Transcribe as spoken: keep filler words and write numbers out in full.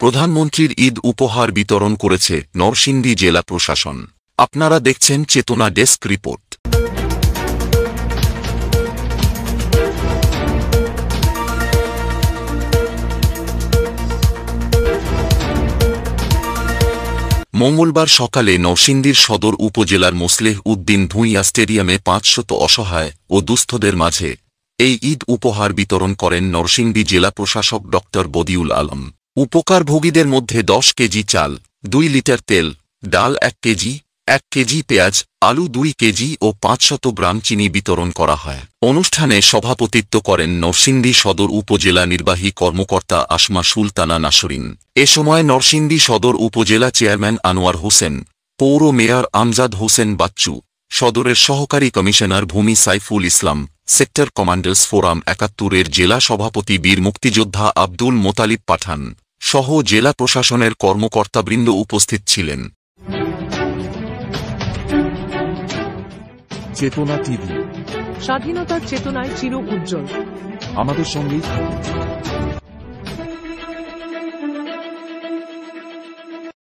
প্রধানমন্ত্রীর ঈদ উপহার বিতরণ করেছে নরসিংদী জেলা প্রশাসন। আপনারা দেখছেন চেতনা ডেস্ক রিপোর্ট। মঙ্গলবার সকালে নরসিংদীর সদর উপজেলার মোসলেহ উদ্দিন ভূঁইয়া স্টেডিয়ামে পাঁচশত অসহায় ও দুস্থদের মাঝে এই ঈদ উপহার বিতরণ করেন নরসিংদী জেলা প্রশাসক ড বদিউল আলম। উপকারভোগীদের মধ্যে দশ কেজি চাল, দুই লিটার তেল, ডাল এক কেজি, এক কেজি পেঁয়াজ, আলু দুই কেজি ও পাঁচশত গ্রাম চিনি বিতরণ করা হয়। অনুষ্ঠানে সভাপতিত্ব করেন নরসিংদী সদর উপজেলা নির্বাহী কর্মকর্তা আসমা সুলতানা নাসরিন। এ সময় নরসিংদী সদর উপজেলা চেয়ারম্যান আনোয়ার হোসেন, পৌর মেয়র আমজাদ হোসেন বাচ্চু, সদরের সহকারী কমিশনার ভূমি Saiful Islam, sector commanders forum একাত্তরের জেলা সভাপতি বীর মুক্তিযোদ্ধা আব্দুল মোতালিব পাঠান সহ জেলা প্রশাসনের কর্মকর্তাবৃন্দ উপস্থিত ছিলেন। চেতনা টিভি, স্বাধীনতার চেতনায় চির উজ্জ্বল। আমাদের সঙ্গেই থাকুন।